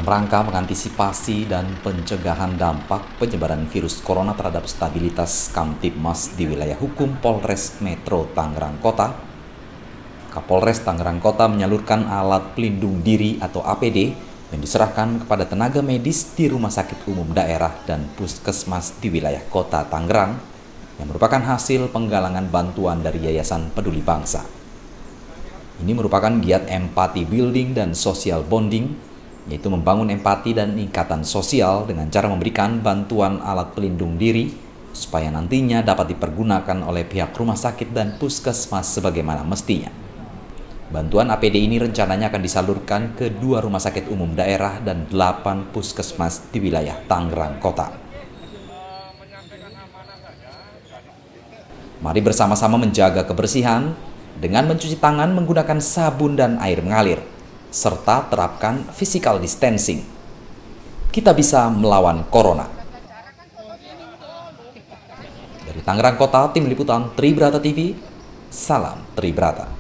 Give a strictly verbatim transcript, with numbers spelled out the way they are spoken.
rangka mengantisipasi dan pencegahan dampak penyebaran virus corona terhadap stabilitas Kamtibmas di wilayah hukum Polres Metro Tangerang Kota, Kapolres Tangerang Kota menyalurkan alat pelindung diri atau A P D yang diserahkan kepada tenaga medis di Rumah Sakit Umum Daerah dan Puskesmas di wilayah Kota Tangerang yang merupakan hasil penggalangan bantuan dari Yayasan Peduli Bangsa. Ini merupakan giat empati building dan social bonding, yaitu membangun empati dan ikatan sosial dengan cara memberikan bantuan alat pelindung diri supaya nantinya dapat dipergunakan oleh pihak rumah sakit dan puskesmas sebagaimana mestinya. Bantuan A P D ini rencananya akan disalurkan ke dua rumah sakit umum daerah dan delapan puskesmas di wilayah Tangerang Kota. Mari bersama-sama menjaga kebersihan dengan mencuci tangan menggunakan sabun dan air mengalir, serta terapkan physical distancing. Kita bisa melawan corona. Dari Tangerang Kota, tim liputan Tribrata T V, salam Tribrata.